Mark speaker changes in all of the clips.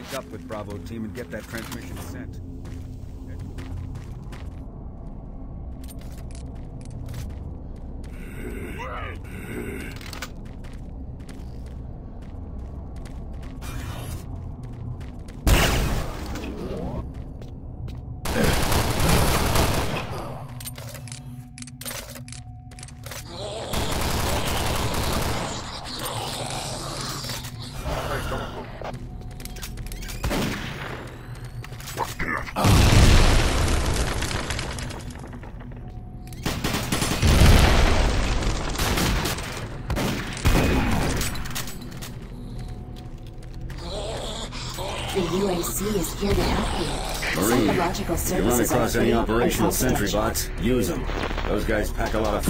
Speaker 1: Link up with Bravo team and get that transmission sent.
Speaker 2: The UAC is here to help you.
Speaker 3: Marine,
Speaker 2: Psychological
Speaker 3: if you run
Speaker 2: services
Speaker 3: across
Speaker 2: are
Speaker 3: any
Speaker 2: free
Speaker 3: operational
Speaker 2: and
Speaker 3: sentry
Speaker 2: confidential.
Speaker 3: bots, use them. Those guys pack a lot of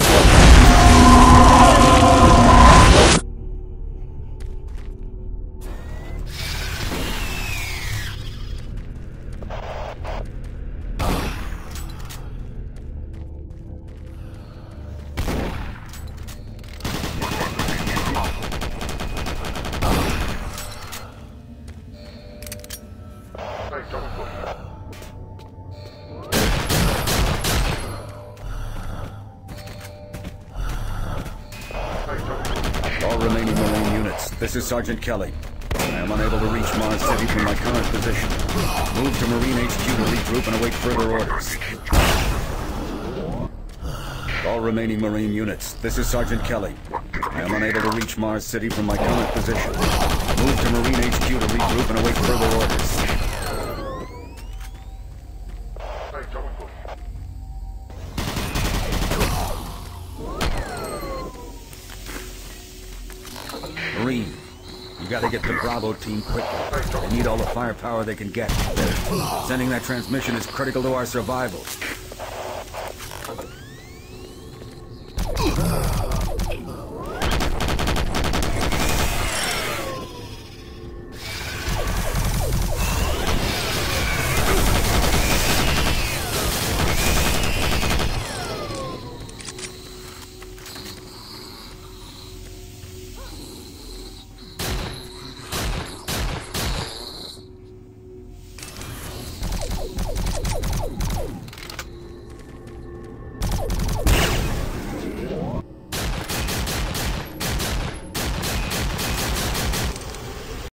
Speaker 1: All remaining Marine units, this is Sergeant Kelly. I am unable to reach Mars City from my current position. Move to Marine HQ to regroup and await further orders. All remaining Marine units, this is Sergeant Kelly. I am unable to reach Mars City from my current position. Move to Marine HQ to regroup and await further orders. Marine, you gotta get the Bravo team quickly. They need all the firepower they can get. Sending that transmission is critical to our survival.